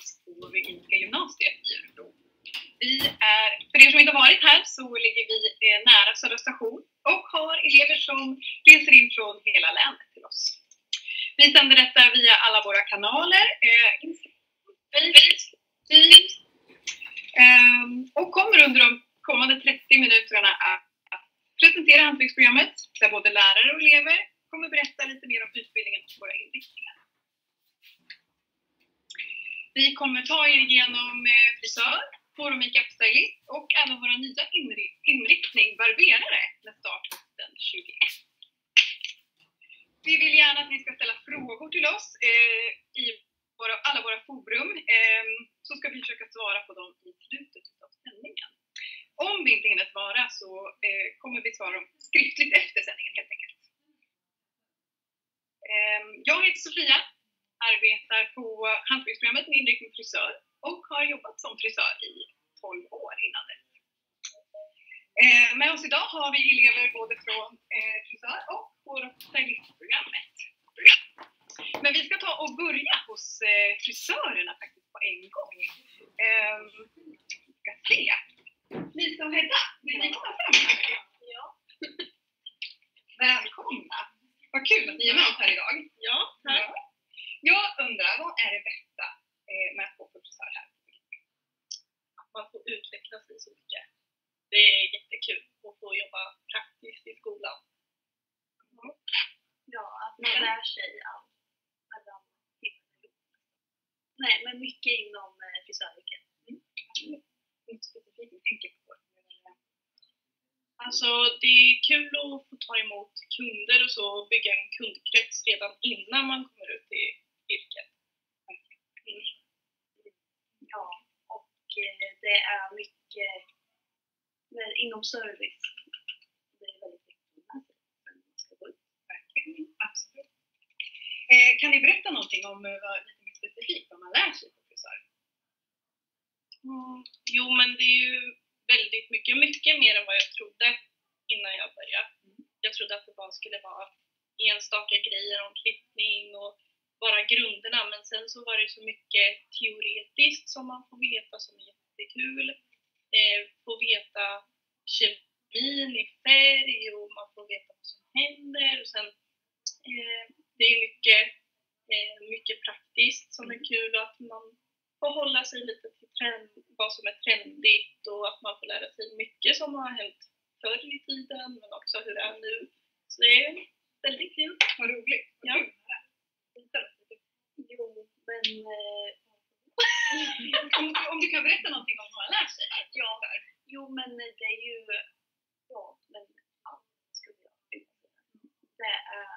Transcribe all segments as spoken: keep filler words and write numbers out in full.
på Virginia gymnasiet i Örebro. Vi är, för er som inte har varit här så ligger vi nära Södra station och har elever som reser in från hela länet till oss. Vi sänder detta via alla våra kanaler, eh, eh, och kommer under de kommande trettio minuterna att presentera hantverksprogrammet där både lärare och elever kommer berätta lite mer om utbildningen och våra inriktningar. Vi kommer ta er igenom frisör, hår- och makeup-stylist och även våra nya inriktning barberare med start den tjugoett. Vi vill gärna att ni ska ställa frågor till oss eh, i våra, alla våra forum, eh, så ska vi försöka svara på dem i slutet av sändningen. Om vi inte hinner svara så eh, kommer vi svara dem skriftligt efter sändningen helt enkelt. Eh, jag heter Sofia, arbetar på hantverksprogrammet med inriktning frisör och har jobbat som frisör i tolv år innan det. Eh, med oss idag har vi elever både från eh, frisör och hår- och stylistprogrammet. Men vi ska ta och börja hos eh, frisörerna faktiskt på en gång. Eh, vi ska se. Lisa och Hedda, vill ni komma fram här? Ja. Välkomna. Vad kul att ni är med oss här idag. Ja, tack. Ja. Jag undrar, vad är det bästa eh, med att gå för frisör här? Att man får utveckla sig så mycket. Det är jättekul att få jobba praktiskt i skolan. Mm. Ja, att man mm. lär sig allt mellan timmar. Nej, men mycket inom eh, frisöryrket. Mm. Inte specifikt jag tänker på. Alltså det är kul att få ta emot kunder och så bygga en kundkrets redan innan man kommer ut i yrket. Mm. Ja, och eh, det är mycket men inom service. Det är väldigt viktigt att man ska gå ut. Verkligen, absolut. Eh, kan ni berätta någonting om uh, lite mer specifikt vad man lär sig på frisör? Mm. Jo, men det är ju väldigt mycket, mycket mer än vad jag trodde innan jag började. Mm. Jag trodde att det bara skulle vara enstaka grejer om klippning och bara grunderna, men sen så var det så mycket teoretiskt som man får veta som är jättekul. Eh, får veta kemin i färg och man får veta vad som händer. Och sen, eh, det är mycket, eh, mycket praktiskt som är kul och att man får hålla sig lite till trend, vad som är trendigt och att man får lära sig mycket som har hänt förr i tiden men också hur det är nu. Så det är väldigt kul. Vad roligt. Ja. Jo, men eh, om, om du kan berätta någonting om vad man lär sig. Ja, jo men det är ju ja, men ja, skulle jag säga. Det är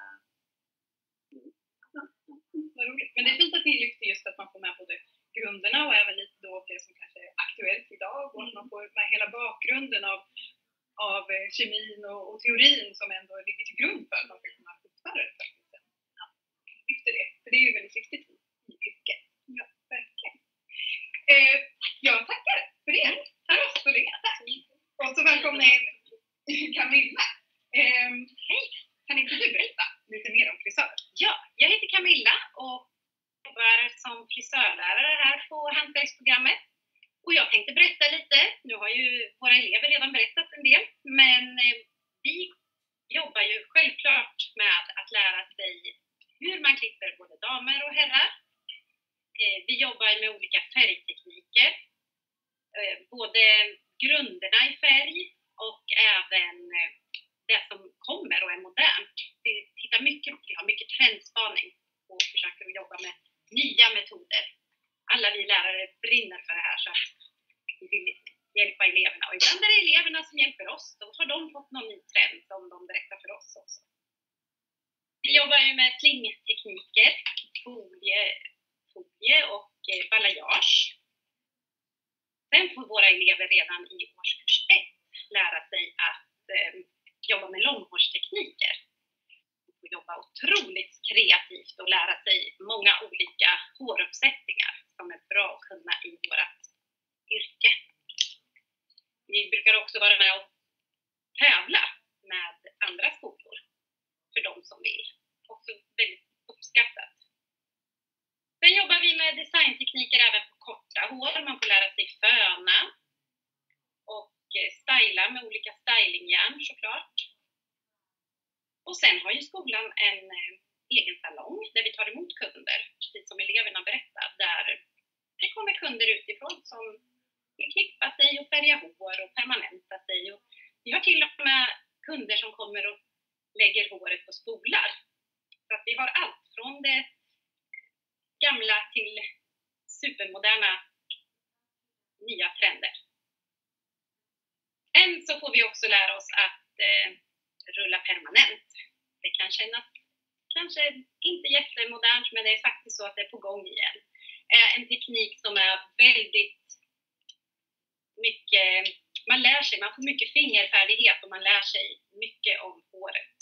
vad roligt. Men det är fint att ni lyfter just att man får med både grunderna och även lite då det som kanske är aktuellt idag och att man får med hela bakgrunden av, av kemin och, och teorin som ändå ligger till grund för att man ska kunna utföra det faktiskt. Ja, lyfter det. För det är ju väldigt viktigt i yrket. Ja, verkligen. Eh, jag tackar för det. Tack så länge. Tack. Och så välkomna in Camilla. Eh, hej, kan inte du berätta lite mer om frisör? Ja, jag heter Camilla och jobbar som frisörlärare här på hantverksprogrammet. Och jag tänkte berätta lite. Nu har ju våra elever redan berättat en del. Men eh, vi jobbar ju självklart med att lära sig hur man klipper både damer och herrar. Eh, vi jobbar med olika färgtekniker. Eh, både grunderna i färg och även eh, det som kommer och är modernt. Vi tittar mycket, vi har mycket trendspaning och försöker jobba med nya metoder. Alla vi lärare brinner för det här så vi vill hjälpa eleverna. Och ibland är det eleverna som hjälper oss. Då har de fått någon ny trend som de berättar för oss också. Vi jobbar ju med slingtekniker, folie, folie och balayage. Sen får våra elever redan i årskurs ett lära sig att eh, jobba med långhårstekniker. De får jobba otroligt kreativt och lära sig många olika håruppsättningar som är bra att kunna i vårt yrke. Vi brukar också vara med och tävla med andra skolor för de som vill. Också väldigt uppskattat. Sen jobbar vi med designtekniker även på bransch såklart. Och sen har ju skolan en eh, egen salong där vi tar emot kunder, precis som eleverna berättar, där det kommer kunder utifrån som vill klippa sig och färga hår och permanenta sig. Och vi har till och med kunder som kommer och lägger håret på spolar. Så att vi har allt från det gamla till supermoderna nya trender. Än så får vi också lära oss att eh, rulla permanent. Det kan kännas kanske inte jättemodernt, men det är faktiskt så att det är på gång igen. Eh, en teknik som är väldigt mycket, man lär sig, man får mycket fingerfärdighet och man lär sig mycket om håret.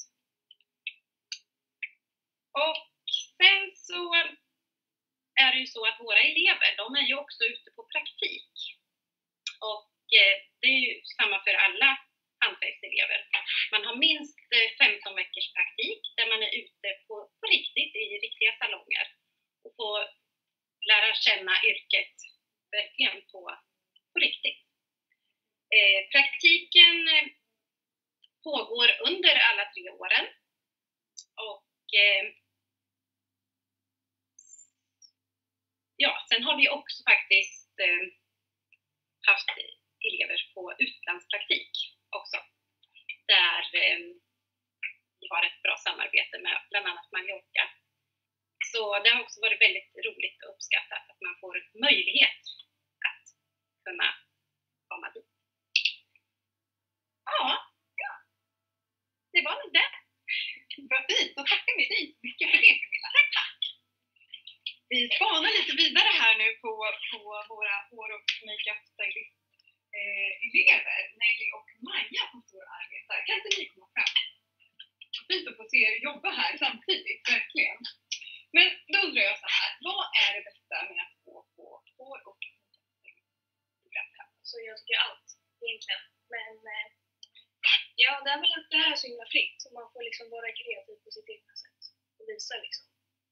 Och sen så är det ju så att våra elever, de är ju också ute på praktik. Och eh, det är ju samma för alla hantverkselever. Man har minst femton veckors praktik där man är ute på, på riktigt i riktiga salonger och får lära känna yrket verkligen på, på riktigt. Eh, praktiken eh, pågår under alla tre åren och eh, ja, sen har vi också faktiskt eh, haft elever på utlandspraktik också. Där eh, vi har ett bra samarbete med bland annat Mallorca. Så det har också varit väldigt roligt och uppskattat att man får möjlighet att kunna komma dit. Ja, ja. Det var nog det. Vad fint, och tackar vi dig mycket för det, Camilla. Tack, tack. Vi spanar lite vidare här nu på, på våra hår- och makeup-stylist eh, elever, Nelly och Maja, som står och arbetar. Kan inte ni komma fram? Fint att få se er jobba här samtidigt, verkligen. Men då undrar jag så här, vad är det bästa med att gå på hår- och makeup-program? Så jag tycker allt egentligen. Men eh, ja, det är väl att det här är så himla fritt. Så man får liksom vara kreativ på sitt egna sätt. Och visa liksom.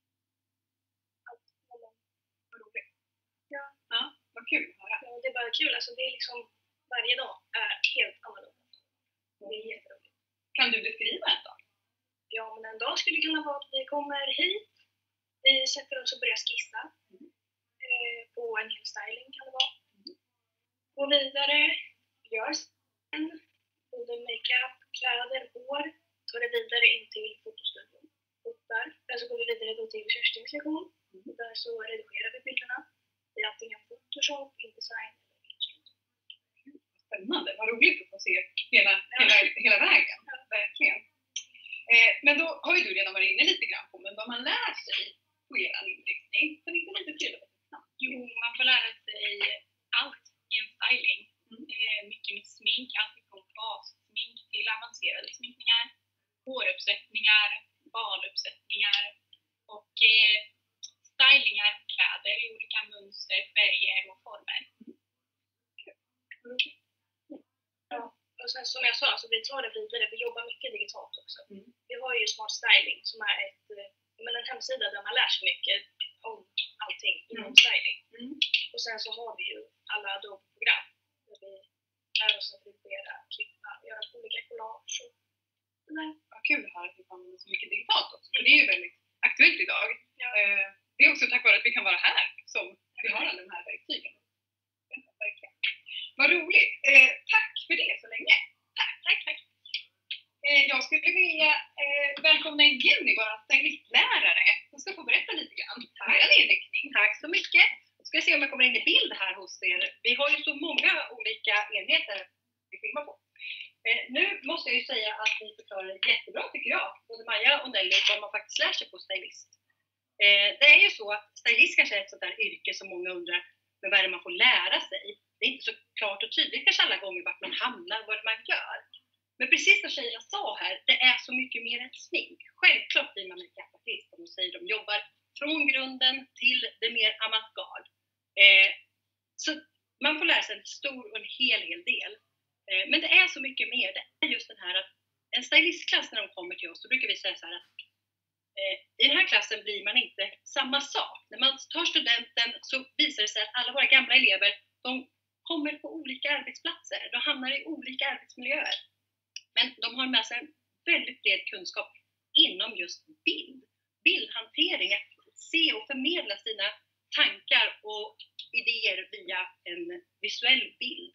Allt. Vad roligt. Ja. Ja, vad kul att höra. Ja, det är bara kul. Alltså det är liksom, varje dag är helt annorlunda. Det är jätteroligt. Kan du beskriva en dag? Ja, men en dag skulle det kunna vara att vi kommer hit. Vi sätter oss och börjar skissa. Mm. Eh, på en hel styling kan det vara. Mm. Gå vidare. Gör sen både makeup, kläder, hår. Tar det vidare in till fotostudion. Fotar. Sen så går vi vidare då till Kerstins lektion. Mm. Och där så redigerar vi bilderna. I antingen Photoshop, InDesign eller Illustrator. Spännande, vad roligt att få se hela, Ja. hela, hela vägen. Ja. Verkligen. Eh, men då har ju du redan varit inne lite grann på, men vad man lär sig på er inriktning. Så det är lite tydligt. Jo, man får lära sig allt i en styling. Mm. Eh, mycket med smink, allt från bassmink till avancerade sminkningar, håruppsättningar, baluppsättningar och eh, stylingar på kläder i olika mönster, färger och former. Mm. Ja, och sen som jag sa, så vi tar det vidare. Vi jobbar mycket digitalt också. Mm. Vi har ju Smart Styling som är ett, men en hemsida där man lär sig mycket om allting inom mm. styling. Mm. Och sen så har vi ju alla Adobe-program där vi lär oss att redigera, klippa, göra olika collage och sådär. Vad kul att höra att vi kan använda så mycket digitalt också, för det är ju väldigt aktuellt idag. Ja. Eh, det är också tack vare att vi kan vara här som vi har alla de här verktygen. Verkligen. Vad roligt! Eh, tack för det så länge! Tack, tack, tack! Eh, jag skulle vilja eh, välkomna in Jenny, vår stylistlärare, som ska få berätta lite grann om er inriktning. Tack så mycket! Jag ska se om jag kommer in i bild här hos er. Vi har ju så många olika enheter vi filmar på. Eh, nu måste jag ju säga att ni förklarar jättebra tycker jag, både Maja och Nelly, vad man faktiskt lär sig på stylist. Eh, det är ju så att stylist kanske är ett sånt där yrke som många undrar, men vad är det man får lära sig? Det är inte så klart och tydligt kanske alla gånger vart man hamnar, vad man gör. Men precis som tjejerna sa här, det är så mycket mer än smink. Självklart blir man makeupartist om de säger de jobbar från grunden till det mer avantgarde. Eh, så man får lära sig en stor och en hel, hel del. Eh, men det är så mycket mer. Det är just den här att en stylistklass när de kommer till oss, så brukar vi säga så här att eh, i den här klassen blir man inte samma sak. När man tar studenten så visar det sig att alla våra gamla elever, de kommer på olika arbetsplatser. De hamnar i olika arbetsmiljöer. Men de har med sig en väldigt bred kunskap inom just bild. Bildhantering, att se och förmedla sina tankar och idéer via en visuell bild.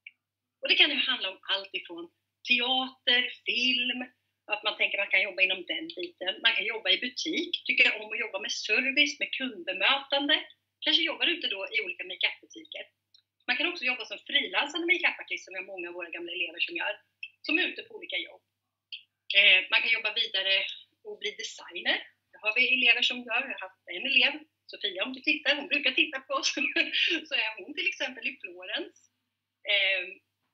Och det kan ju handla om allt ifrån teater, film, att man tänker att man kan jobba inom den biten. Man kan jobba i butik, tycker om att jobba med service, med kundbemötande. Kanske jobbar ute då i olika make-up-butiker. Man kan också jobba som frilansande make-up-artist, som vi har många av våra gamla elever som gör, som är ute på olika jobb. Eh, man kan jobba vidare och bli designer. Det har vi elever som gör. Jag har haft en elev, Sofia, om du tittar, hon brukar titta på oss, så är hon till exempel i Florens eh,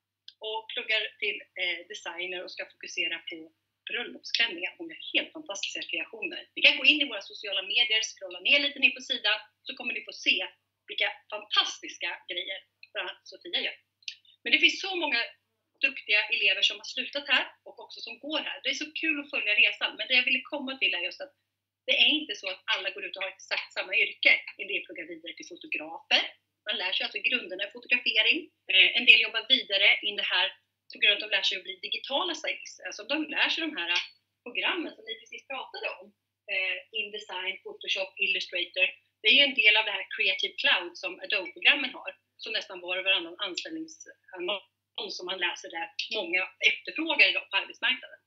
och pluggar till eh, designer och ska fokusera på bröllopsklänningar. Hon har helt fantastiska kreationer. Ni kan gå in i våra sociala medier, scrolla ner lite ner på sidan, så kommer ni få se vilka fantastiska grejer Sofia gör. Men det finns så många duktiga elever som har slutat här och också som går här. Det är så kul att följa resan, men det jag ville komma till är just att det är inte så att alla går ut och har exakt samma yrke. En del pluggar vidare till fotografer. Man lär sig alltså grunderna i fotografering. En del jobbar vidare in det här på grund av att de lär sig att bli digitala stylister. Alltså de lär sig de här programmen som ni precis pratade om. InDesign, Photoshop, Illustrator. Det är ju en del av det här Creative Cloud som Adobe-programmen har. Som nästan var och varannan anställningsannons som man läser där många efterfrågar idag på arbetsmarknaden.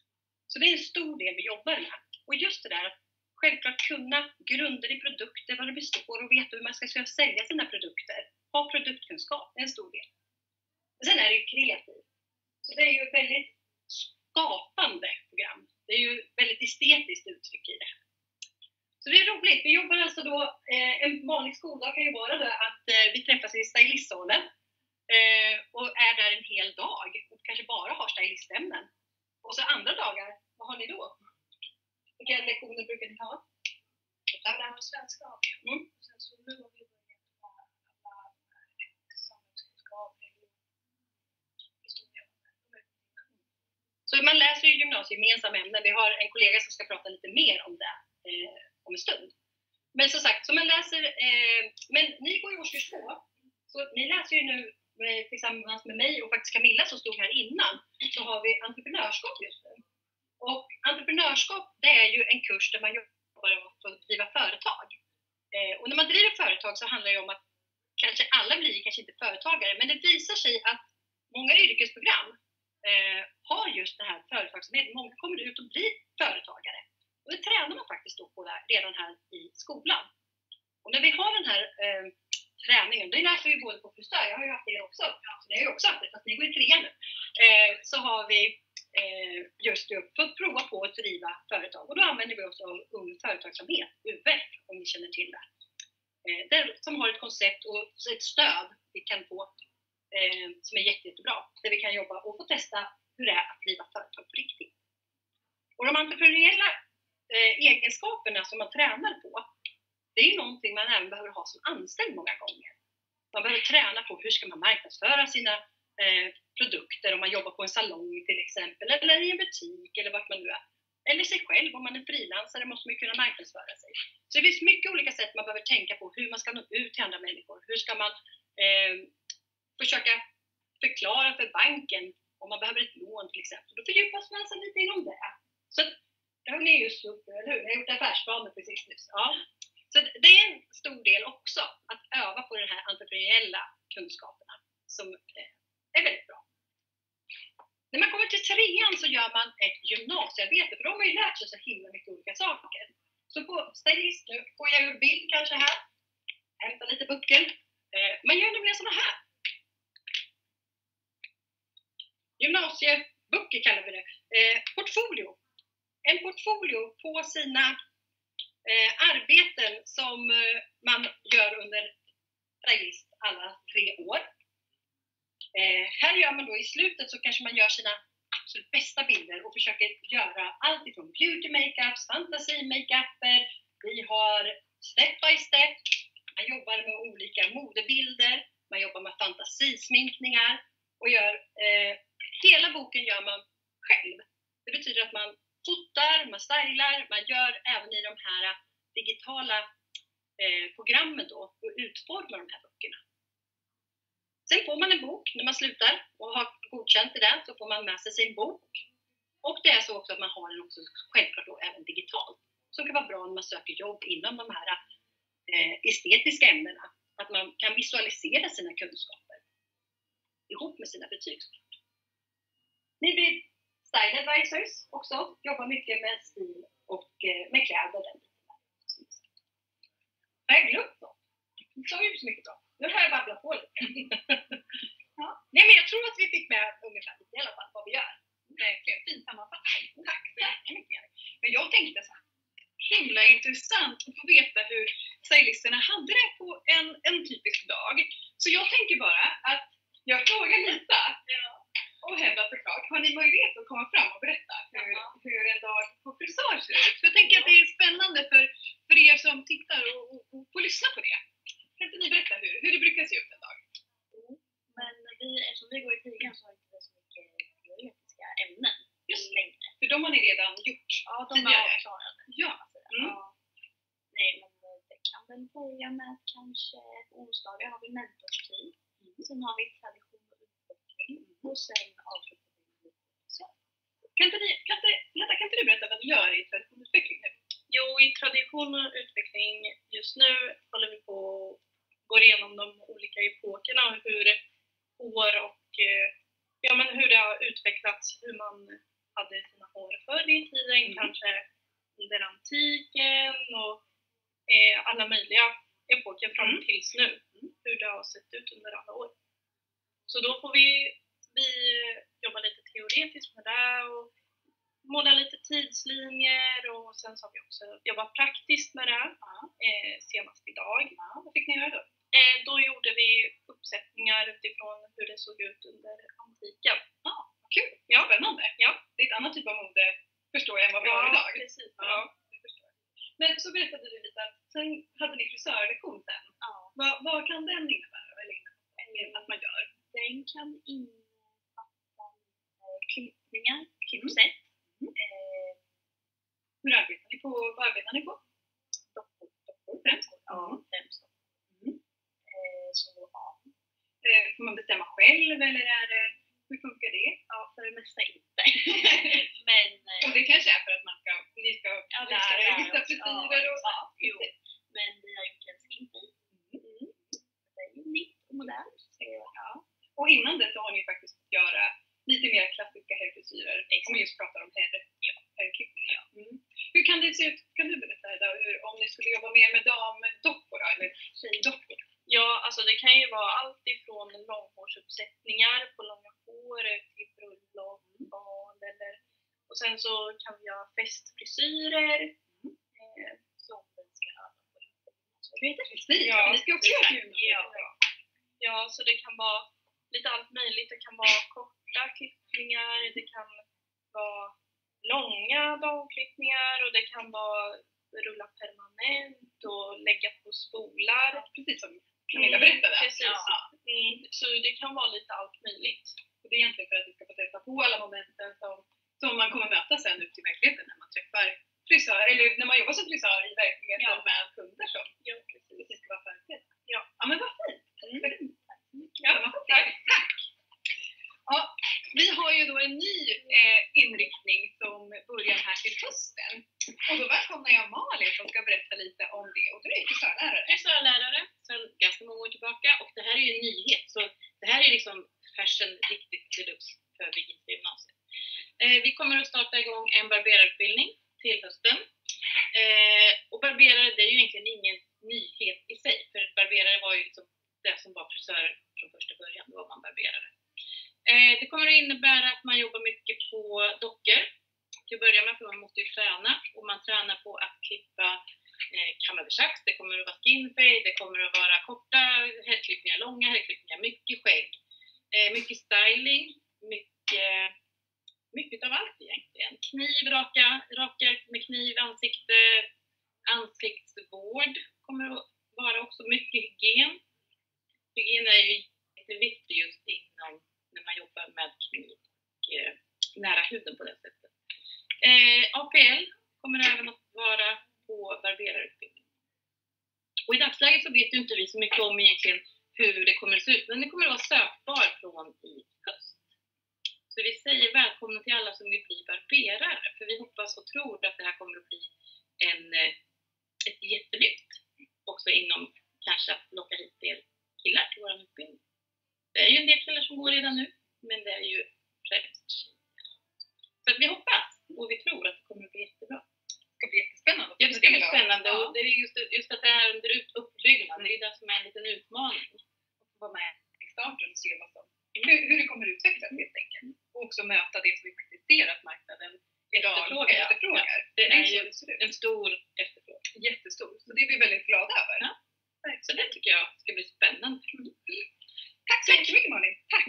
Så det är en stor del vi jobbar med. Och just det där att självklart kunna grunder i produkter, vad det består och veta hur man ska sälja sina produkter. Ha produktkunskap, det är en stor del. Men sen är det ju kreativt. Så det är ju ett väldigt skapande program. Det är ju väldigt estetiskt uttryck i det. Så det är roligt. Vi jobbar alltså då, eh, en vanlig skoldag kan ju vara då att eh, vi träffas i stylistsalen eh, och är där en hel dag och kanske bara har stylistämnen. Och så andra dagar, vad har ni då? Vilka lektioner brukar ni ha? Jag lär mig svenska av det. Mm. Sen så nu har vi börjat med alla samhällskunskap, historia. Så man läser ju gymnasiegemensamma ämnen. Vi har en kollega som ska prata lite mer om det eh, om en stund. Men som sagt, så man läser, eh, men ni går i årskurs två. Så ni läser ju nu med, tillsammans med mig och faktiskt Camilla som stod här innan, så har vi entreprenörskap just nu. Och entreprenörskap, det är ju en kurs där man jobbar för att driva företag. Eh, och när man driver företag så handlar det om att kanske alla blir kanske inte företagare, men det visar sig att många yrkesprogram eh, har just det här företagsamhet. Många kommer ut och blir företagare. Och det tränar man faktiskt då på där, redan här i skolan. Och när vi har den här eh, träningen, det läser vi både på frisör, jag har ju haft det också, så det har jag också haft det, fast ni går i trean nu. Eh, så har vi eh, just det, för att prova på att driva företag. Och då använder vi också Ung Företagsamhet, U F, om ni känner till det. Eh, där, som har ett koncept och ett stöd vi kan få eh, som är jätte, jättebra. Där vi kan jobba och få testa hur det är att driva företag på riktigt. Och de entreprenöriella eh, egenskaperna som man tränar på, det är ju någonting man även behöver ha som anställd många gånger. Man behöver träna på hur ska man marknadsföra sina eh, produkter om man jobbar på en salong till exempel, eller i en butik eller vart man nu är. Eller sig själv, om man är frilansare måste man kunna marknadsföra sig. Så det finns mycket olika sätt man behöver tänka på hur man ska nå ut till andra människor. Hur ska man eh, försöka förklara för banken om man behöver ett lån till exempel. Då fördjupas man sig lite inom det. Så det har ni just gjort, eller hur? Ni har gjort affärsplaner precis nu. Ja. Så det är en stor del också att öva på den här entreprenöriella kunskaperna som är väldigt bra. När man kommer till trean så gör man ett gymnasiearbete, för de har ju lärt sig så himla mycket olika saker. Så på stylist, nu får jag ur bild kanske här, hämta lite buckel. Man gör nämligen såna här. Gymnasiebuckel kallar vi det. Portfolio. En portfolio på sina Eh, arbeten som eh, man gör under stylist alla tre år. Eh, här gör man då i slutet så kanske man gör sina absolut bästa bilder och försöker göra allt ifrån beauty makeups, fantasy makeuper. Vi har step by step. Man jobbar med olika modebilder. Man jobbar med fantasisminkningar och gör eh, hela boken gör man själv. Det betyder att man fotar, man stylar, man gör även i de här digitala eh, programmen då och utformar de här böckerna. Sen får man en bok när man slutar och har godkänt det där, så får man med sig sin bok. Och det är så också att man har den också självklart då även digitalt. Som kan vara bra när man söker jobb inom de här eh, estetiska ämnena. Att man kan visualisera sina kunskaper ihop med sina betyg. Ni blir style advisors också, jobbar mycket med stil och eh, med kläder. Jag har glömt något. Det sa ju så mycket bra. Nu har jag babblat på lite. Ja. Nej, men jag tror att vi fick med ungefär lite i alla fall vad vi gör. Verkligen fin sammanfattning. Tack så mycket. Men jag tänkte så här, himla intressant att få veta hur stylisterna hade det på en, en typisk dag. Så jag tänker bara att jag frågar Lisa och Hedda såklart, har ni möjlighet att komma fram och berätta hur, hur en dag på frisör ser ut? För jag tänker att det är spännande för, för er som tittar och, och, och får lyssna på det. Kan inte ni berätta hur, hur det brukar se ut en dag? Mm. Men vi, eftersom vi går i tidigare så har vi inte så mycket teoretiska ämnen. Just längre. För de har ni redan gjort. Ja, de tidigare. var klara. Ja. Mm. Ja. Nej, men det kan väl börja med kanske på onsdagar har vi mentorstid. Mm. Sen har vi tradition och utveckling. Mm. Och sen avslutar vi med så. Kan inte, ni, kan, inte, Hedda, kan inte du berätta vad ni gör i tradition och utveckling nu? Jo, i tradition och utveckling just nu håller vi på att gå igenom de olika epokerna och hur hår och ja, men hur det har utvecklats, hur man hade sina hår förr i tiden, mm. kanske under antiken och eh, alla möjliga epoker fram mm. tills nu, mm. hur det har sett ut under alla år. Så då får vi, vi jobba lite teoretiskt med det och måla lite tidslinjer och sen så har vi också jobbat praktiskt med det eh, senast idag. Ja, vad fick ni göra då? Eh, då gjorde vi uppsättningar utifrån hur det såg ut under antiken. Ja, kul! Ja, spännande! Ja, det är ett annat typ av mode, förstår jag, än vad vi ja, har idag. Precis, ja, det förstår jag. Men så berättade du lite att sen hade ni frisörlektion sen. Ja. Vad, vad kan den innebära? Eller innebära att man gör? Den kan innefatta klippningar, klippsätt. Mm. Eh, hur arbetar ni på? Vad arbetar ni på? Dockor. Dockor främst? Ja, främst. Mm. Eh, så ja. Eh, får man bestämma själv eller är det, hur funkar det? Ja, för det mesta inte. Men, eh, och det kanske är för att man ska, ni ska ja, lära er vissa frisyrer och ja, jo. Men vi har gjort en skinfri. Mm. Det är ju nytt och modernt. Så, ja. Och innan det så har ni faktiskt fått göra lite mer klassiska herrfrisyrer. Om vi just pratar om herr, ja, herrklippningar. Ja. Mm. Hur kan det se ut? Kan du berätta då, hur, om ni skulle jobba mer med damdockor då, eller tjejdockor? Ja, alltså det kan ju vara allt ifrån långhårsuppsättningar på långa hår till bröllop, bal eller och sen så kan vi ha festfrisyrer mm. eh, som vi ska öva på. Så det heter frisyr. Ja, vi ska också ja. Ja, så det kan vara lite allt möjligt. Det kan vara korta klippningar, det kan vara långa damklippningar och det kan vara rulla permanent och lägga på spolar. Precis som Camilla berättade. Mm, precis. Ja. Mm, så det kan vara lite allt möjligt. Och det är egentligen för att vi ska få testa på alla momenten som, som man kommer möta sen ut i verkligheten när man träffar frisör, eller när man jobbar som frisör i verkligheten ja. Med kunder som ja, precis. Det ska vara förberett. Ja. Ja, men vad fint. Mm. Ja, tack. Tack. Ja, vi har ju då en ny eh, inriktning som börjar här till hösten. Och då välkomnar jag Malin som ska berätta lite om det. Och du är frisörlärare. Frisörlärare sedan ganska många år tillbaka. Och det här är ju en nyhet. Så det här är liksom fashion riktigt deluxe för Birgitta gymnasiet. Eh, vi kommer att starta igång en barberarutbildning till hösten. Eh, och barberare, det är ju egentligen ingen nyhet i sig. För barberare var ju liksom det som var frisör från första början. Då var man barberare. Eh, det kommer att innebära att man jobbar mycket på dockor. Till att börja med, för man måste ju träna. Och man tränar på att klippa eh, kammerversax. Det kommer att vara skinfade. Det kommer att vara korta herrklippningar, långa herrklippningar. Mycket skägg. Eh, mycket styling. Mycket, mycket av allt egentligen. Kniv, raka, raka med kniv, ansikte. Ansiktsvård kommer att vara också. Mycket hygien. Hygien är ju jätteviktigt just inom när man jobbar med kniv och eh, nära huden på det sättet. Eh, A P L kommer även att vara på barberarutbildning. Och i dagsläget så vet ju inte vi så mycket om egentligen hur det kommer att se ut. Men det kommer att vara sökbar från i höst. Så vi säger välkomna till alla som vill bli barberare. För vi hoppas och tror att det här kommer att bli en, ett jättelyft. Också inom kanske att locka hit del killar till vår utbildning. Det är ju en del killar som går redan nu. Men det är ju främst tjejer. Så att vi hoppas och vi tror att det kommer att bli jättebra. Det ska bli jättespännande. Ja, det ska bli spännande. Ja. Och det är just, just att det är under uppbyggnad. Det är det som är en liten utmaning. Att få vara med i starten och se vad som, hur, hur det kommer utvecklas helt enkelt. Och också möta det som vi faktiskt ser att marknaden idag efterfrågar. efterfrågar. Ja. Det är ju det en stor efterfrågan. Jättestor. Så det är vi väldigt glada över. Ja. Så det tycker jag ska bli spännande. Mm. Tack så jättemycket Malin. Tack.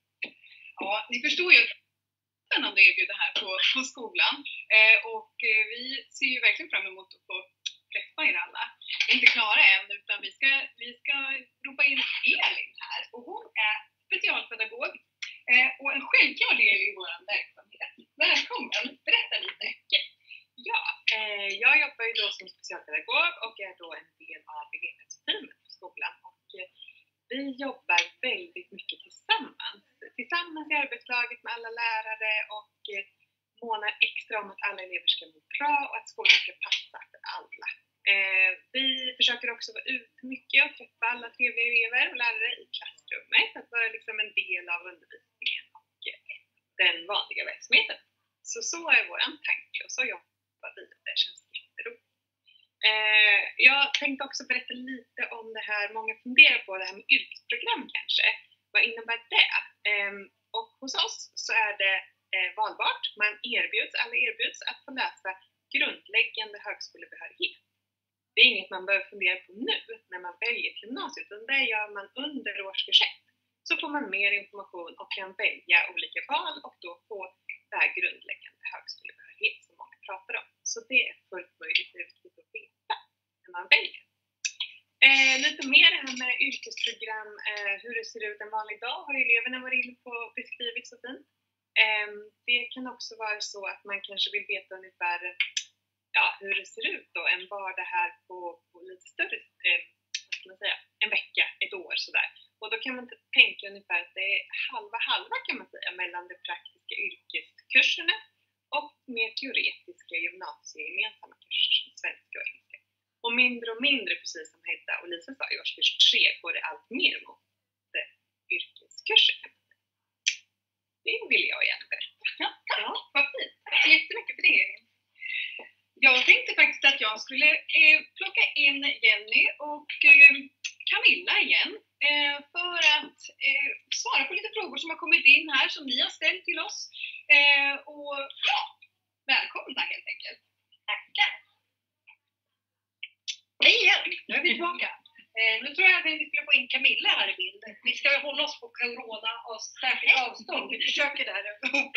Ja, ni förstår ju att spännande är ju det här på, på skolan. Eh, och eh, vi ser ju verkligen fram emot att få träffa er alla. Vi är inte klara än utan vi ska, vi ska ropa in Elin här. Och hon är specialpedagog. Eh, och en självklar del i vår verksamhet. Välkommen, berätta lite. Ja, eh, jag jobbar ju då som specialpedagog och är då en del av helhetsteamet på skolan. Och eh, vi jobbar väldigt mycket tillsammans. Tillsammans i arbetslaget med alla lärare och eh, månar extra om att alla elever ska må bra och att skolan ska passa för alla. Eh, vi försöker också vara ute mycket och träffa alla trevliga elever och lärare i klassrummet. Att vara liksom en del av undervisningen och eh, den vanliga verksamheten. Så så är vår tanke och så jobbar vi. Det känns jätteroligt. Eh, jag tänkte också berätta lite om det här. Många funderar på det här med yrkesprogram kanske. Vad innebär det? Eh, och hos oss så är det eh, valbart. Man erbjuds, alla erbjuds att få läsa grundläggande högskolebehörighet. Det är inget man behöver fundera på nu när man väljer till gymnasiet. Utan det gör man under årskurs ett. Så får man mer information och kan välja olika val och då få det här grundläggande högskolebehörighet som många pratar om. Så det är fullt möjligt och viktigt att veta när man väljer. Eh, lite mer det här med yrkesprogram, eh, hur det ser ut en vanlig dag har eleverna varit inne på och beskrivit så fint. Eh, det kan också vara så att man kanske vill veta ungefär ja, hur det ser ut då, en vardag här på, på lite större, eh, vad ska man säga, en vecka, ett år sådär. Och då kan man tänka ungefär att det är halva halva kan man säga mellan de praktiska yrkeskurserna och mer teoretiska gymnasiegemensamma kurser som svenska och engelska. Och mindre och mindre, precis som Hedda och Lisa sa, i årskurs tre går det allt mer mot yrkeskurser kan man säga. Det vill jag gärna berätta. Ja, ja, vad fint. Tack så jättemycket för det. Jag tänkte faktiskt att jag skulle eh, plocka in Jenny och eh, Camilla igen eh, för att eh, svara på lite frågor som har kommit in här som ni har ställt till oss. Eh, och ja, välkomna helt enkelt. Tackar! Hej igen! Nu är vi tillbaka. Eh, nu tror jag att vi skulle få in Camilla här i bilden. Vi ska hålla oss på corona och särskilt avstånd. Vi försöker där.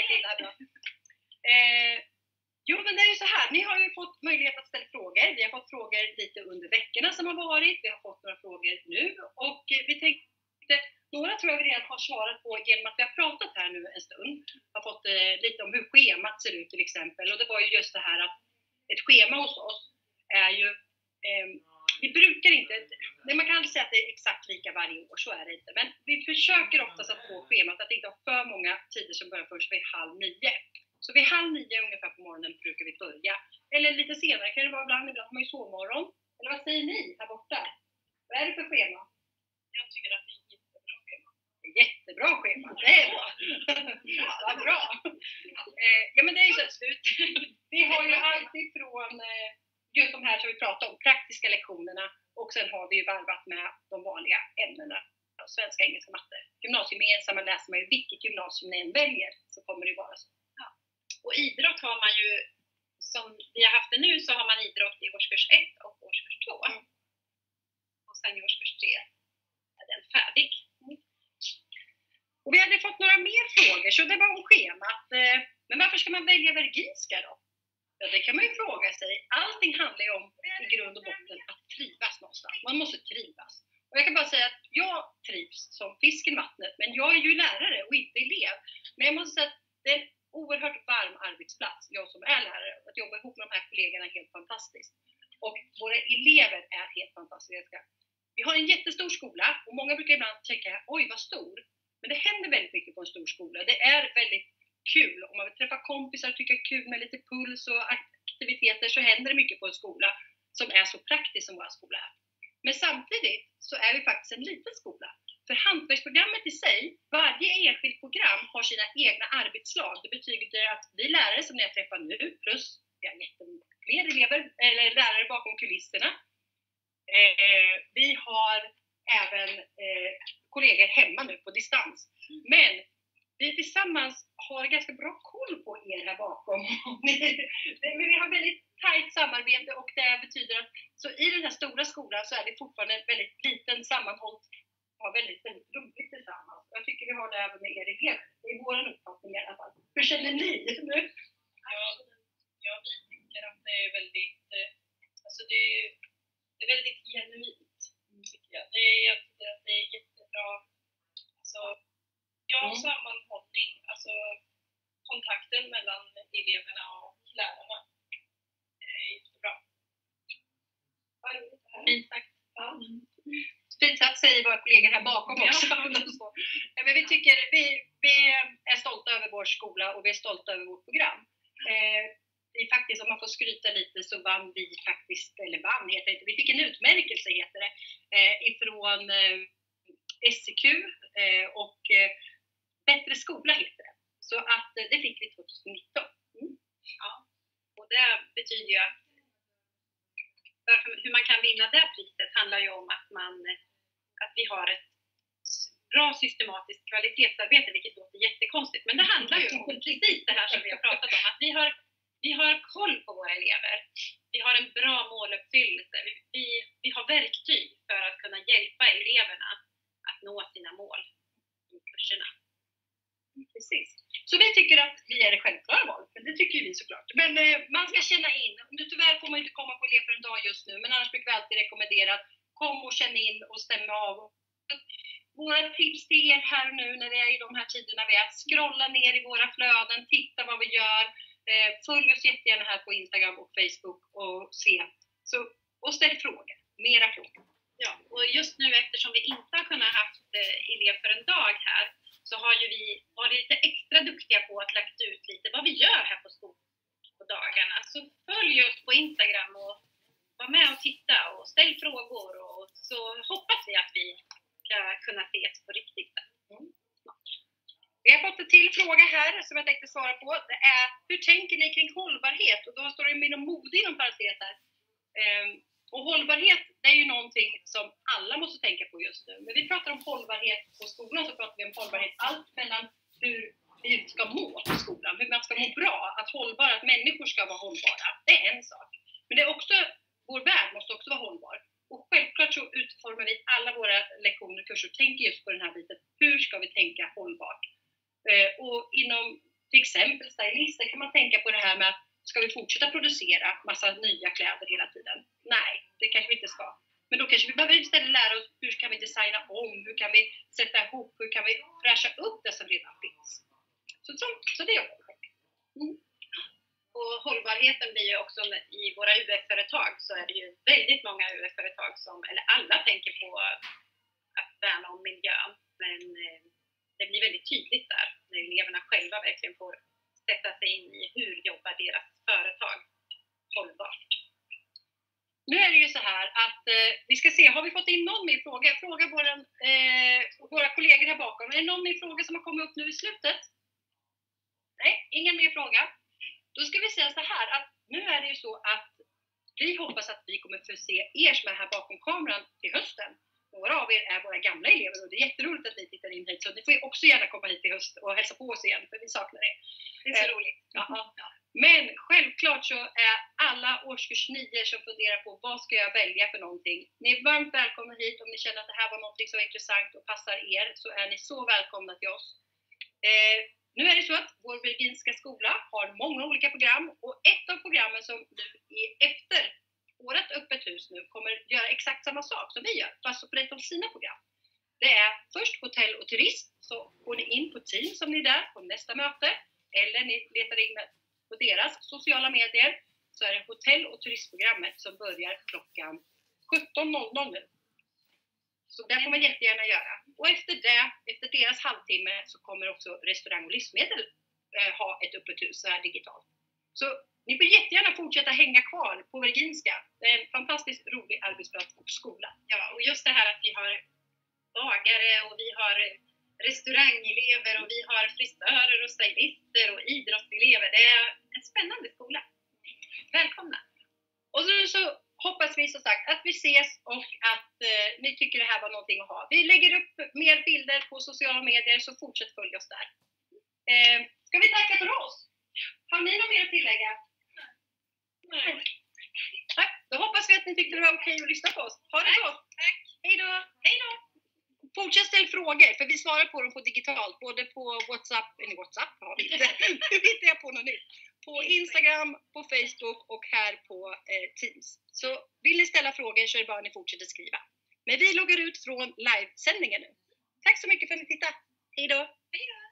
eh, Jo, men det är ju så här. Ni har ju fått möjlighet att ställa frågor. Vi har fått frågor lite under veckorna som har varit. Vi har fått några frågor nu. Och vi tänkte, några tror jag vi redan har svarat på genom att vi har pratat här nu en stund. Vi har fått eh, lite om hur schemat ser ut till exempel. Och det var ju just det här att ett schema hos oss är ju... Eh, vi brukar inte... Man kan aldrig säga att det är exakt lika varje år, så är det inte. Men vi försöker oftast att få schemat att inte ha för många tider som börjar först vid halv nio. Så vid halv nio ungefär på morgonen brukar vi börja. Eller lite senare kan det vara ibland, ibland har man ju sovmorgon. Eller vad säger ni här borta? Vad är det för schema? Jag tycker att det är ett jättebra schema. Jättebra schema, det är bra. Ja, vad bra. Eh, ja men det är ju så att slut. Vi har ju alltid från eh, just de här som vi pratar om, praktiska lektionerna. Och sen har vi ju varvat med de vanliga ämnena. Svenska, engelska, matte. Gymnasiegemensamma läser man ju vilket gymnasium ni än väljer. Så kommer det vara så. Och idrott har man ju, som vi har haft det nu, så har man idrott i årskurs ett och årskurs två. Mm. Och sen i årskurs tre är den färdig. Mm. Och vi hade fått några mer frågor, så det var om schemat. Men varför ska man välja Verginska då? Ja, det kan man ju fråga sig. Allting handlar ju om i grund och botten att trivas någonstans. Man måste trivas. Och jag kan bara säga att jag trivs som fisk i vattnet, men jag är ju lärare och inte elev. Men jag måste säga att det är en oerhört varm arbetsplats, jag som är lärare. Att jobba ihop med de här kollegorna är helt fantastiskt. Och våra elever är helt fantastiska. vi har en jättestor skola och många brukar ibland tänka, oj vad stor. Men det händer väldigt mycket på en stor skola. Det är väldigt kul. Om man vill träffa kompisar och tycka det är kul med lite puls och aktiviteter så händer det mycket på en skola som är så praktisk som vår skola är. Men samtidigt så är vi faktiskt en liten skola. För hantverksprogrammet i sig, varje enskilt program har sina egna arbetslag. Det betyder att vi lärare som ni har träffat nu, plus vi har jättemånga elever, eller lärare bakom kulisserna. Eh, vi har även eh, kollegor hemma nu på distans. Men vi tillsammans har ganska bra koll på er här bakom. Men vi har väldigt tajt samarbete och det betyder att så i den här stora skolan så är det fortfarande en väldigt liten sammanhållt och har väldigt, väldigt roligt tillsammans. Jag tycker vi har det även med er elever. Det är vår uppfattning i alla fall. Hur känner ni nu? Ja, ja, vi tycker att det är väldigt, alltså det är, det är väldigt genuint, tycker jag. Det är, jag tycker att det är jättebra, alltså, ja, mm. sammanhållning, alltså kontakten mellan eleverna och lärarna är jättebra. Fint sagt. Ja. Fint sagt säger våra kollegor här bakom också. Ja, men vi tycker, vi, vi är stolta över vår skola och vi är stolta över vårt program. Eh, vi faktiskt, om man får skryta lite, så vann vi faktiskt, eller vann heter det, vi fick en utmärkelse heter det, eh, ifrån eh, S C Q eh, och eh, Bättre skola heter det. Så att eh, det fick vi tjugonitton. Mm. Ja, och det betyder ju att varför, hur man kan vinna det priset handlar ju om att, man, att vi har ett bra systematiskt kvalitetsarbete, vilket låter jättekonstigt. Men det handlar ju om precis det här som vi har pratat om. Att vi har, vi har koll på våra elever. Vi har en bra måluppfyllelse. Vi, vi, vi har verktyg för att kunna hjälpa eleverna att nå sina mål i kurserna. Precis. Så vi tycker att vi är det självklara valet, för det tycker vi såklart. Men eh, man ska känna in, tyvärr får man inte komma på elev för en dag just nu, men annars brukar vi alltid rekommendera att kom och känn in och stämma av. Våra tips till er här nu när det är i de här tiderna vi är, scrolla ner i våra flöden, titta vad vi gör, eh, följ oss jättegärna här på Instagram och Facebook och se. Så, och ställ frågor, mera frågor. Ja, och just nu eftersom vi inte har kunnat haft eh, elev för en dag här, så har ju vi varit lite extra duktiga på att lagt ut lite vad vi gör här på skolan på dagarna. Så följ oss på Instagram och var med och titta och ställ frågor, och så hoppas vi att vi ska kunna ses på riktigt. Mm. Vi har fått en till fråga här som jag tänkte svara på. Det är, hur tänker ni kring hållbarhet? Och då står det inom mode inom parentes här. Um, Och hållbarhet, det är ju någonting som alla måste tänka på just nu. Men vi pratar om hållbarhet på skolan, så pratar vi om hållbarhet allt mellan hur vi ska må på skolan, hur man ska må bra, att hållbara, att människor ska vara hållbara. Det är en sak. Men det är också, vår värld måste också vara hållbar. Och självklart så utformar vi alla våra lektioner och kurser och tänker just på den här biten. Hur ska vi tänka hållbart? Eh, och inom till exempel stylister kan man tänka på det här med att ska vi fortsätta producera massa nya kläder hela tiden? Nej, det kanske vi inte ska. Men då kanske vi behöver istället lära oss hur kan vi designa om, hur kan vi sätta ihop, hur kan vi fräscha upp det som redan finns. Så, så, så det är hållbart. Mm. Och hållbarheten blir ju också i våra U F-företag, så är det ju väldigt många U F-företag som, eller alla tänker på att värna om miljön. Men det blir väldigt tydligt där när eleverna själva verkligen får sätta sig in i hur jobbar deras företag hållbart. Nu är det ju så här att eh, vi ska se, har vi fått in någon mer fråga? Fråga våra, eh, våra kollegor här bakom. Är det någon mer fråga som har kommit upp nu i slutet? Nej, ingen mer fråga. Då ska vi säga så här att nu är det ju så att vi hoppas att vi kommer få se er som är här bakom kameran till hösten. Några av er är våra gamla elever och det är jätteroligt att ni tittar in hit, så ni får också gärna komma hit i höst och hälsa på oss igen, för vi saknar er. Det är så eh, roligt. Ja. Men självklart så är alla årskurs nio som funderar på vad ska jag välja för någonting. Ni är varmt välkomna hit om ni känner att det här var någonting som är intressant och passar er, så är ni så välkomna till oss. Eh, nu är det så att vår Virginska skola har många olika program, och ett av programmen som nu är efter vårt öppet hus nu kommer göra exakt samma sak som vi gör, fast så berättar om sina program. Det är först hotell och turism, så går ni in på Teams som ni är där på nästa möte, eller ni letar in på deras sociala medier, så är det hotell- och turistprogrammet som börjar klockan sjutton noll noll nu. Så det får man jättegärna göra. Och efter det, efter deras halvtimme så kommer också restaurang och livsmedel eh, ha ett öppet hus så här digitalt. Så ni får jättegärna fortsätta hänga kvar på Virginska. Det är en fantastiskt rolig arbetsplats och skola. Ja, och just det här att vi har bagare och vi har restaurangelever och vi har frisörer och stylister och idrottselever. Det är en spännande skola. Välkomna! Och så, så hoppas vi som sagt att vi ses och att eh, ni tycker det här var någonting att ha. Vi lägger upp mer bilder på sociala medier så fortsätt följa oss där. Eh, ska vi tacka för oss? Har ni något mer att tillägga? Nej. Tack. Då hoppas vi att ni tyckte det var okej att lyssna på oss. Ha det gott! Tack! Hej då! Hej då! Fortsätt ställa frågor, för vi svarar på dem på digitalt. Både på WhatsApp, eller WhatsApp har vi inte. Nu hittar jag på något nytt. På Instagram, på Facebook och här på eh, Teams. Så vill ni ställa frågor så är det bara att ni fortsätter skriva. Men vi loggar ut från livesändningen nu. Tack så mycket för att ni tittade. Hej då! Hej då!